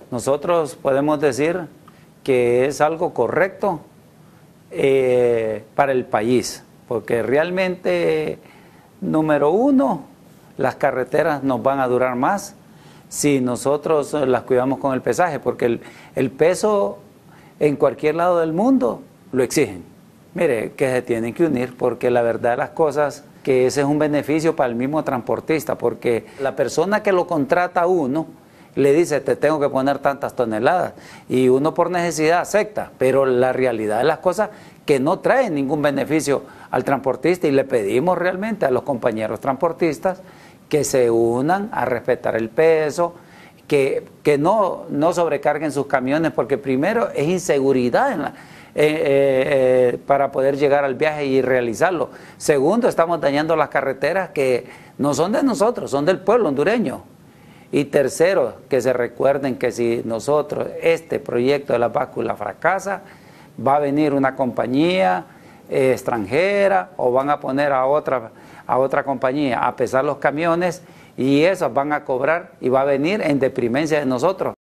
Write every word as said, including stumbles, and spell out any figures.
nosotros podemos decir que es algo correcto eh, para el país, porque realmente, número uno, las carreteras nos van a durar más si nosotros las cuidamos con el pesaje, porque el, el peso en cualquier lado del mundo lo exigen. Mire, que se tienen que unir, porque la verdad de las cosas, que ese es un beneficio para el mismo transportista, porque la persona que lo contrata a uno, le dice, te tengo que poner tantas toneladas, y uno por necesidad acepta, pero la realidad de las cosas que no trae ningún beneficio al transportista, y le pedimos realmente a los compañeros transportistas que se unan a respetar el peso, que, que no, no sobrecarguen sus camiones, porque primero es inseguridad en la, eh, eh, para poder llegar al viaje y realizarlo. Segundo, estamos dañando las carreteras que no son de nosotros, son del pueblo hondureño. Y tercero, que se recuerden que si nosotros, este proyecto de la báscula fracasa, va a venir una compañía eh, extranjera o van a poner a otra, a otra compañía a pesar los camiones, y esos van a cobrar y va a venir en deprimencia de nosotros.